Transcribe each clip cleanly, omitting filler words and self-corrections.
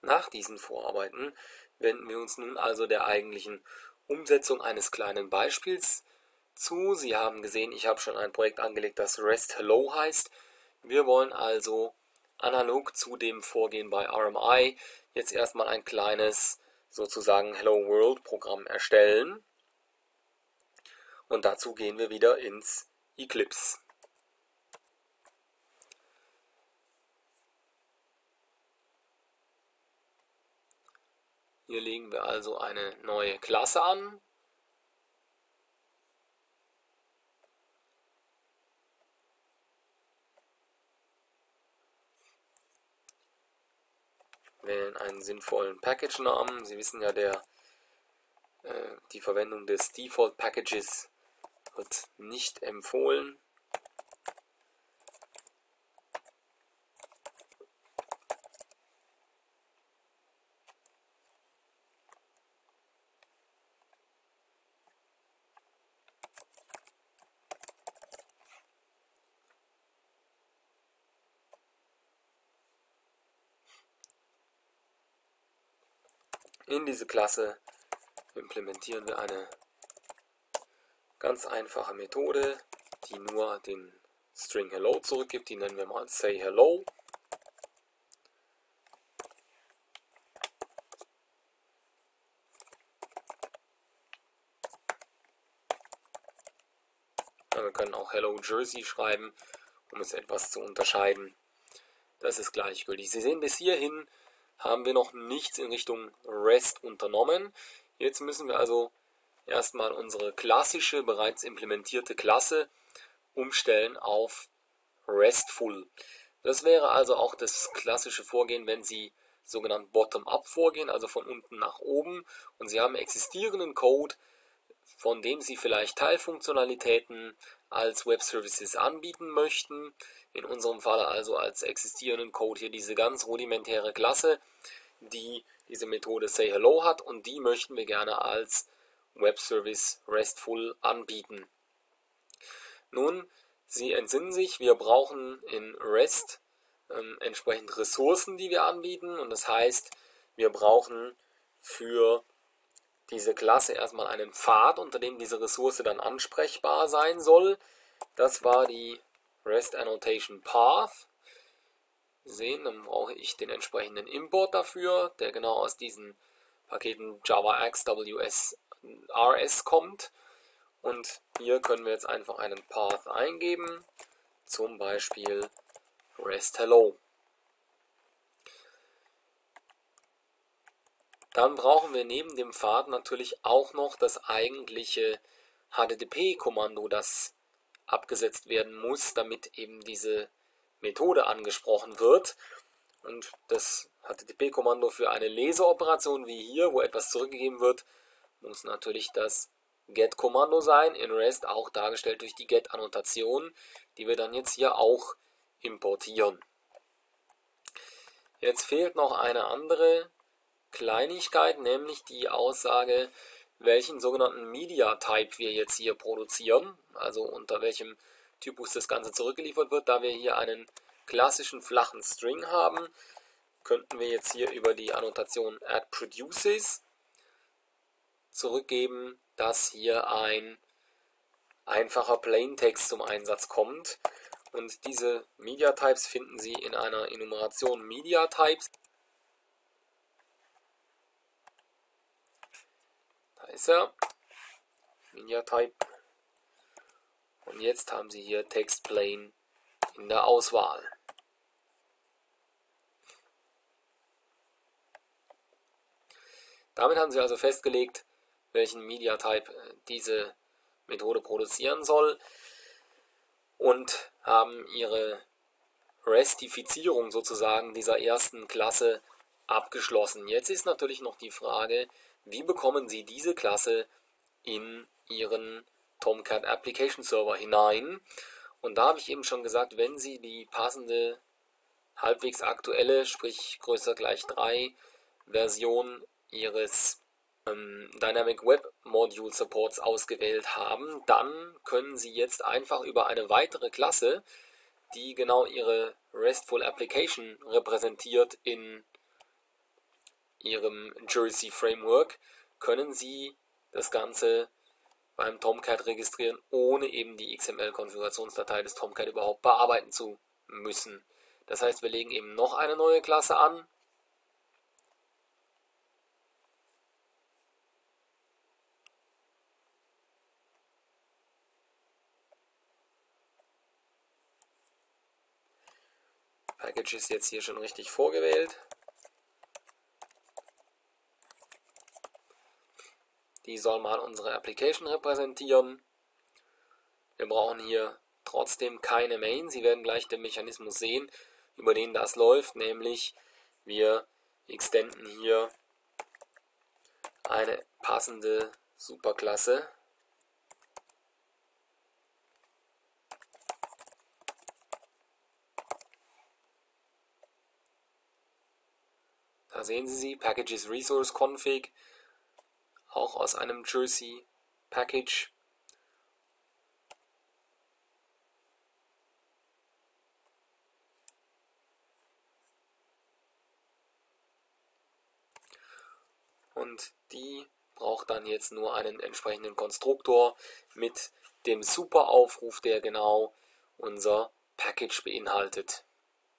Nach diesen Vorarbeiten wenden wir uns nun also der eigentlichen Umsetzung eines kleinen Beispiels zu. Sie haben gesehen, ich habe schon ein Projekt angelegt, das REST Hello heißt. Wir wollen also analog zu dem Vorgehen bei RMI jetzt erstmal ein kleines sozusagen Hello World Programm erstellen. Und dazu gehen wir wieder ins Eclipse. Hier legen wir also eine neue Klasse an. Wählen einen sinnvollen Package-Namen. Sie wissen ja, die Verwendung des Default Packages wird nicht empfohlen. In diese Klasse implementieren wir eine ganz einfache Methode, die nur den String Hello zurückgibt. Die nennen wir mal SayHello. Wir können auch Hello Jersey schreiben, um es etwas zu unterscheiden. Das ist gleichgültig. Sie sehen, bis hierhin haben wir noch nichts in Richtung REST unternommen. Jetzt müssen wir also erstmal unsere klassische, bereits implementierte Klasse umstellen auf RESTful. Das wäre also auch das klassische Vorgehen, wenn Sie sogenannt Bottom-up vorgehen, also von unten nach oben, und Sie haben existierenden Code, von dem Sie vielleicht Teilfunktionalitäten als Web Services anbieten möchten. In unserem Fall also als existierenden Code hier diese ganz rudimentäre Klasse, die diese Methode SayHello hat, und die möchten wir gerne als Web Service RESTful anbieten. Nun, Sie entsinnen sich, wir brauchen in REST entsprechend Ressourcen, die wir anbieten, und das heißt, wir brauchen für diese Klasse erstmal einen Pfad, unter dem diese Ressource dann ansprechbar sein soll. Das war die REST Annotation Path. Sie sehen, dann brauche ich den entsprechenden Import dafür, der genau aus diesen Paketen JavaX, WS, RS kommt. Und hier können wir jetzt einfach einen Path eingeben, zum Beispiel REST Hello. Dann brauchen wir neben dem Pfad natürlich auch noch das eigentliche HTTP-Kommando, das abgesetzt werden muss, damit eben diese Methode angesprochen wird. Und das HTTP-Kommando für eine Leseoperation wie hier, wo etwas zurückgegeben wird, muss natürlich das GET-Kommando sein, in REST auch dargestellt durch die GET-Annotation, die wir dann jetzt hier auch importieren. Jetzt fehlt noch eine andere Kleinigkeit, nämlich die Aussage, welchen sogenannten Media-Type wir jetzt hier produzieren, also unter welchem Typus das Ganze zurückgeliefert wird. Da wir hier einen klassischen flachen String haben, könnten wir jetzt hier über die Annotation addProduces zurückgeben, dass hier ein einfacher Plaintext zum Einsatz kommt. Und diese Media-Types finden Sie in einer Enumeration Media-Types. Da ist er, Media-Type. Und jetzt haben Sie hier TextPlain in der Auswahl. Damit haben Sie also festgelegt, welchen Media-Type diese Methode produzieren soll, und haben Ihre Restifizierung sozusagen dieser ersten Klasse abgeschlossen. Jetzt ist natürlich noch die Frage, wie bekommen Sie diese Klasse in Ihren Tomcat Application Server hinein? Und da habe ich eben schon gesagt, wenn Sie die passende, halbwegs aktuelle, sprich größer gleich 3 Version Ihres Dynamic Web Module Supports ausgewählt haben, dann können Sie jetzt einfach über eine weitere Klasse, die genau Ihre RESTful Application repräsentiert, in Ihrem Jersey Framework können Sie das Ganze beim Tomcat registrieren, ohne eben die XML-Konfigurationsdatei des Tomcat überhaupt bearbeiten zu müssen. Das heißt, wir legen eben noch eine neue Klasse an. Package ist jetzt hier schon richtig vorgewählt. Die soll mal unsere Application repräsentieren. Wir brauchen hier trotzdem keine Main. Sie werden gleich den Mechanismus sehen, über den das läuft, nämlich wir extenden hier eine passende Superklasse. Da sehen Sie sie, Packages Resource Config, auch aus einem Jersey Package. Und die braucht dann jetzt nur einen entsprechenden Konstruktor mit dem Superaufruf, der genau unser Package beinhaltet.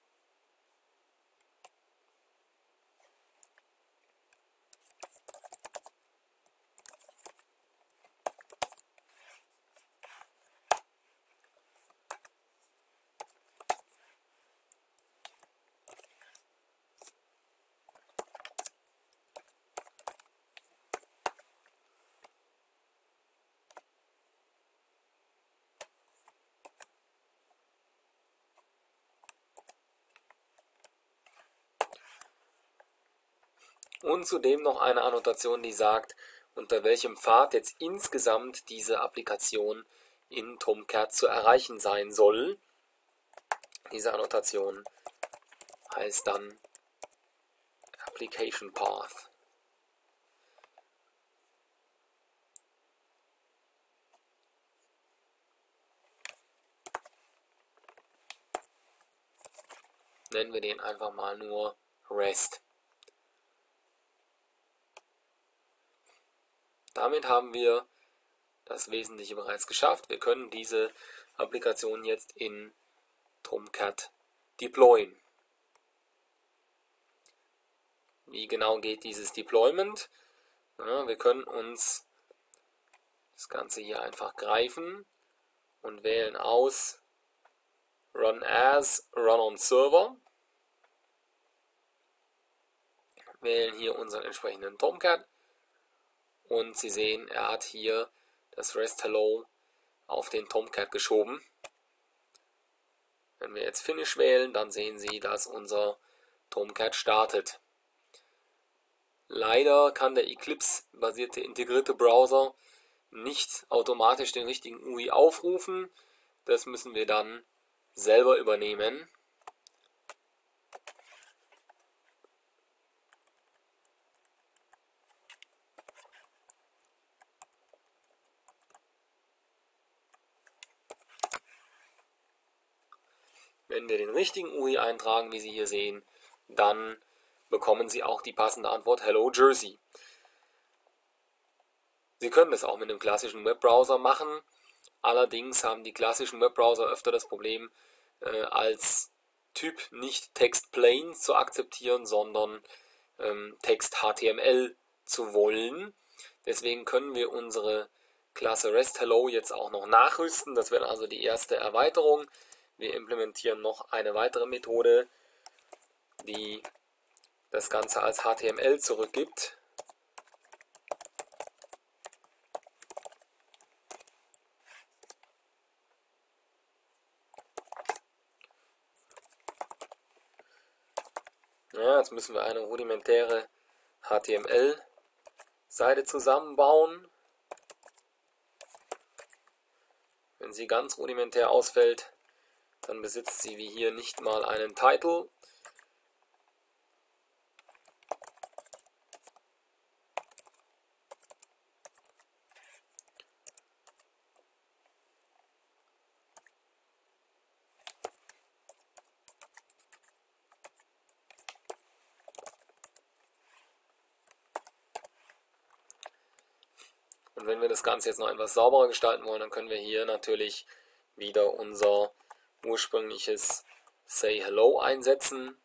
Und zudem noch eine Annotation, die sagt, unter welchem Pfad jetzt insgesamt diese Applikation in Tomcat zu erreichen sein soll. Diese Annotation heißt dann Application Path. Nennen wir den einfach mal nur REST. Damit haben wir das Wesentliche bereits geschafft. Wir können diese Applikation jetzt in Tomcat deployen. Wie genau geht dieses Deployment? Ja, wir können uns das Ganze hier einfach greifen und wählen aus Run as, Run on Server. Wählen hier unseren entsprechenden Tomcat. Und Sie sehen, er hat hier das REST Hello auf den Tomcat geschoben. Wenn wir jetzt Finish wählen, dann sehen Sie, dass unser Tomcat startet. Leider kann der Eclipse-basierte integrierte Browser nicht automatisch den richtigen UI aufrufen. Das müssen wir dann selber übernehmen. Wenn wir den richtigen UI eintragen, wie Sie hier sehen, dann bekommen Sie auch die passende Antwort Hello Jersey. Sie können das auch mit einem klassischen Webbrowser machen. Allerdings haben die klassischen Webbrowser öfter das Problem, als Typ nicht Text Plain zu akzeptieren, sondern Text HTML zu wollen. Deswegen können wir unsere Klasse REST Hello jetzt auch noch nachrüsten. Das wäre also die erste Erweiterung. Wir implementieren noch eine weitere Methode, die das Ganze als HTML zurückgibt. Ja, jetzt müssen wir eine rudimentäre HTML-Seite zusammenbauen. Wenn sie ganz rudimentär ausfällt, dann besitzt sie wie hier nicht mal einen Title. Und wenn wir das Ganze jetzt noch etwas sauberer gestalten wollen, dann können wir hier natürlich wieder unser ursprüngliches Say Hello einsetzen.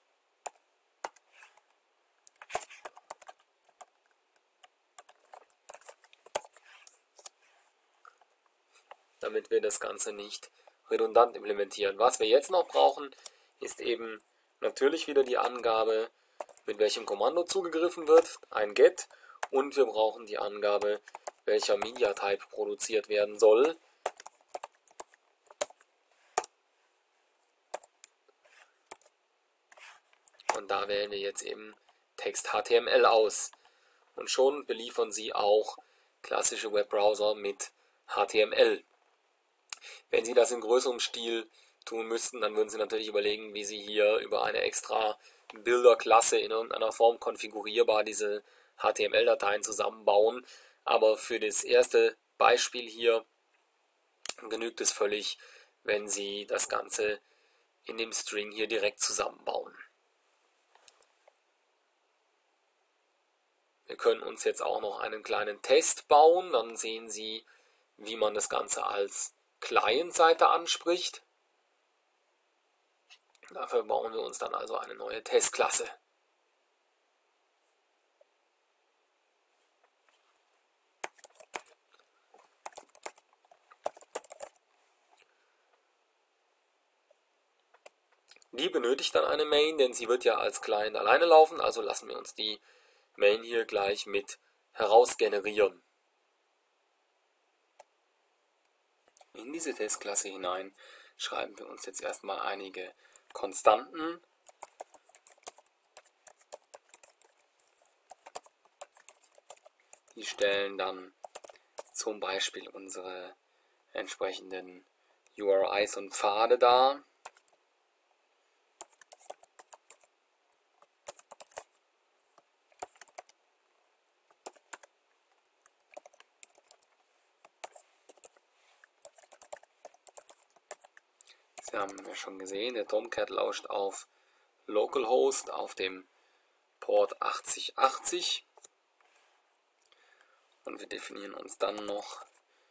Damit wir das Ganze nicht redundant implementieren. Was wir jetzt noch brauchen, ist eben natürlich wieder die Angabe, mit welchem Kommando zugegriffen wird, ein Get, und wir brauchen die Angabe, welcher Media-Type produziert werden soll. Und da wählen wir jetzt eben Text HTML aus. Und schon beliefern Sie auch klassische Webbrowser mit HTML. Wenn Sie das in größerem Stil tun müssten, dann würden Sie natürlich überlegen, wie Sie hier über eine extra Bilderklasse in irgendeiner Form konfigurierbar diese HTML-Dateien zusammenbauen. Aber für das erste Beispiel hier genügt es völlig, wenn Sie das Ganze in dem String hier direkt zusammenbauen. Wir können uns jetzt auch noch einen kleinen Test bauen, dann sehen Sie, wie man das Ganze als Client-Seite anspricht. Dafür bauen wir uns dann also eine neue Testklasse. Die benötigt dann eine Main, denn sie wird ja als Client alleine laufen, also lassen wir uns die Main hier gleich mit heraus generieren. In diese Testklasse hinein schreiben wir uns jetzt erstmal einige Konstanten. Die stellen dann zum Beispiel unsere entsprechenden URIs und Pfade dar. Das haben wir schon gesehen, der Tomcat lauscht auf Localhost auf dem Port 8080. Und wir definieren uns dann noch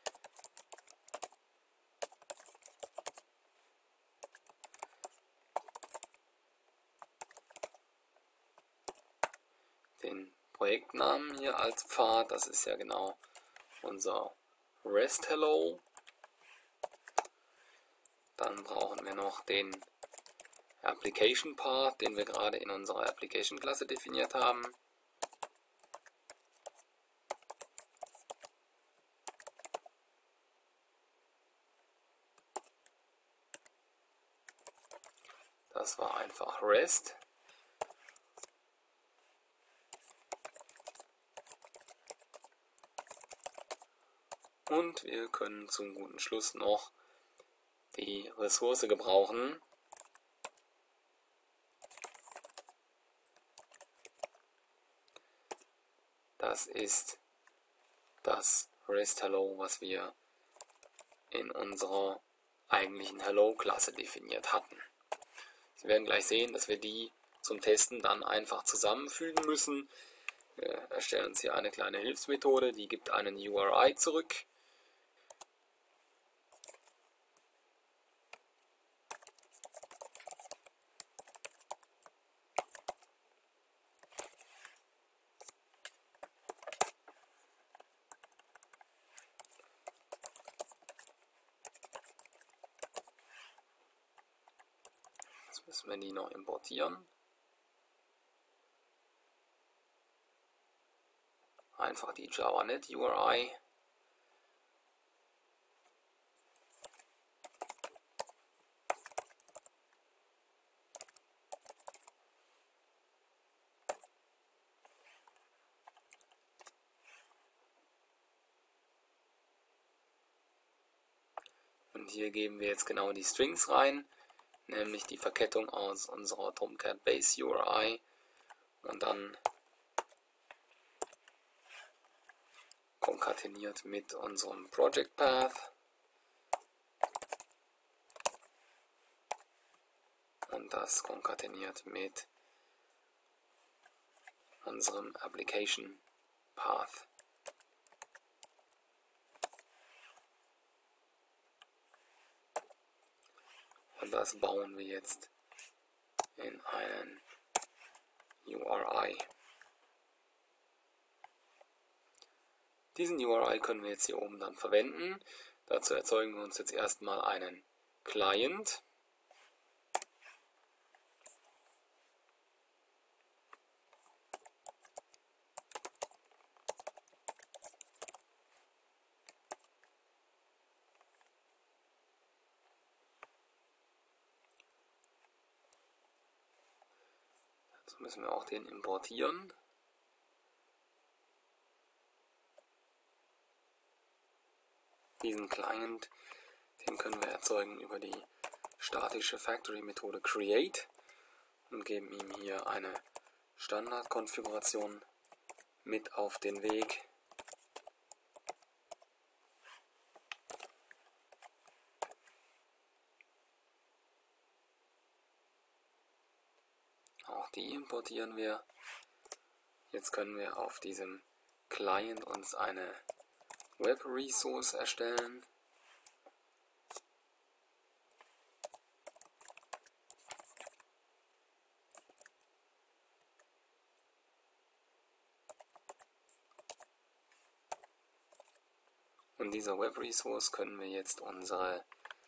den Projektnamen hier als Pfad. Das ist ja genau unser REST Hello. Dann brauchen wir noch den Application Part, den wir gerade in unserer Application Klasse definiert haben. Das war einfach REST. Und wir können zum guten Schluss noch die Ressource gebrauchen. Das ist das REST Hello, was wir in unserer eigentlichen Hello-Klasse definiert hatten. Sie werden gleich sehen, dass wir die zum Testen dann einfach zusammenfügen müssen. Wir erstellen uns hier eine kleine Hilfsmethode, die gibt einen URI zurück. Jetzt müssen wir die noch importieren. Einfach die JavaNet URI. Und hier geben wir jetzt genau die Strings rein, nämlich die Verkettung aus unserer Tomcat Base URI und dann konkateniert mit unserem Project Path und das konkateniert mit unserem Application Path. das bauen wir jetzt in einen URI. Diesen URI können wir jetzt hier oben dann verwenden. Dazu erzeugen wir uns jetzt erstmal einen Client. Dazu müssen wir auch den importieren. Diesen Client, den können wir erzeugen über die statische Factory-Methode create und geben ihm hier eine Standardkonfiguration mit auf den Weg. Auch die importieren wir. Jetzt können wir auf diesem Client uns eine Web Resource erstellen. Und dieser Web Resource können wir jetzt unsere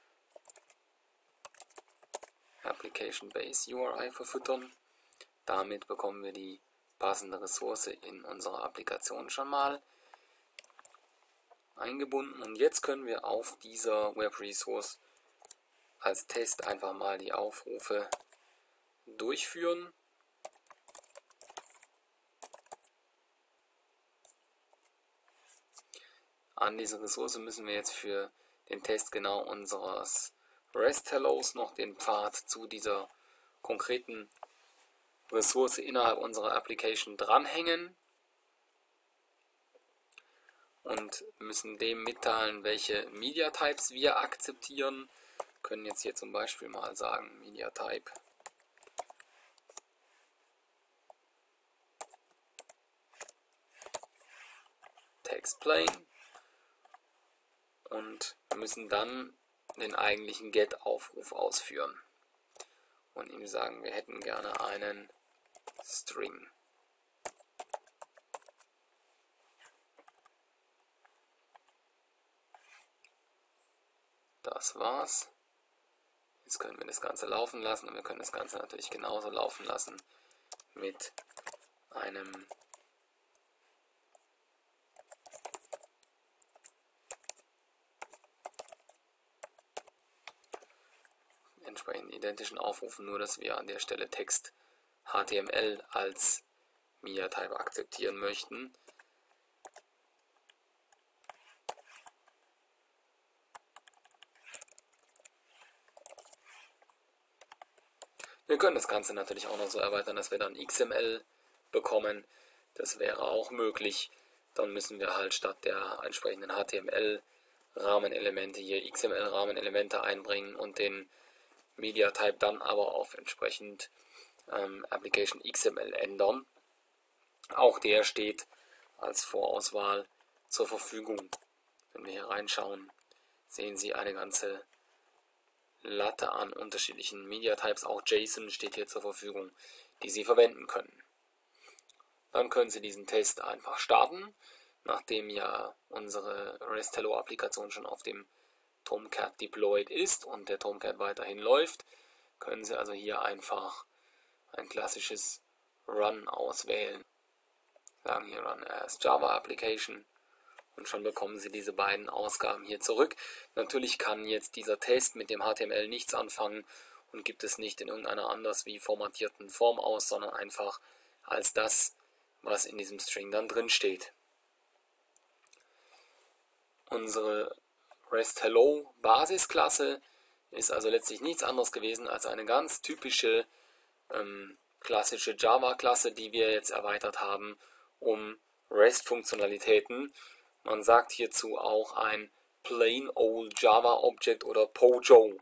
Application Base URI verfüttern. Damit bekommen wir die passende Ressource in unserer Applikation schon mal eingebunden. Und jetzt können wir auf dieser Web Resource als Test einfach mal die Aufrufe durchführen. An diese Ressource müssen wir jetzt für den Test genau unseres REST-Hellos noch den Pfad zu dieser konkreten Ressource innerhalb unserer Application dranhängen und müssen dem mitteilen, welche Media Types wir akzeptieren. Wir können jetzt hier zum Beispiel mal sagen Media Type Text Plain und müssen dann den eigentlichen Get-Aufruf ausführen und ihm sagen, wir hätten gerne einen String. Das war's. Jetzt können wir das Ganze laufen lassen und wir können das Ganze natürlich genauso laufen lassen mit einem entsprechend identischen Aufrufen, nur dass wir an der Stelle Text HTML als Media Type akzeptieren möchten. Wir können das Ganze natürlich auch noch so erweitern, dass wir dann XML bekommen. Das wäre auch möglich. Dann müssen wir halt statt der entsprechenden HTML-Rahmenelemente hier XML-Rahmenelemente einbringen und den Media Type dann aber auf entsprechend Application XML ändern. Auch der steht als Vorauswahl zur Verfügung. Wenn wir hier reinschauen, sehen Sie eine ganze Latte an unterschiedlichen Media Types, auch JSON steht hier zur Verfügung, die Sie verwenden können. Dann können Sie diesen Test einfach starten, nachdem ja unsere REST-Hello-Applikation schon auf dem Tomcat deployed ist und der Tomcat weiterhin läuft, können Sie also hier einfach ein klassisches Run auswählen. Sagen hier Run as Java Application. Und schon bekommen Sie diese beiden Ausgaben hier zurück. Natürlich kann jetzt dieser Test mit dem HTML nichts anfangen und gibt es nicht in irgendeiner anders wie formatierten Form aus, sondern einfach als das, was in diesem String dann drin steht. Unsere REST-Hello Basisklasse ist also letztlich nichts anderes gewesen als eine ganz typische klassische Java-Klasse, die wir jetzt erweitert haben um REST-Funktionalitäten. Man sagt hierzu auch ein Plain Old Java Object oder POJO.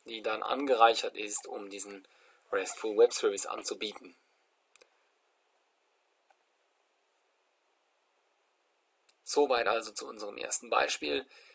die dann angereichert ist, um diesen RESTful Web Service anzubieten. Soweit also zu unserem ersten Beispiel.